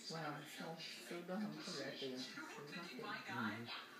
晚上收的很可爱的样子，是吧？ 嗯。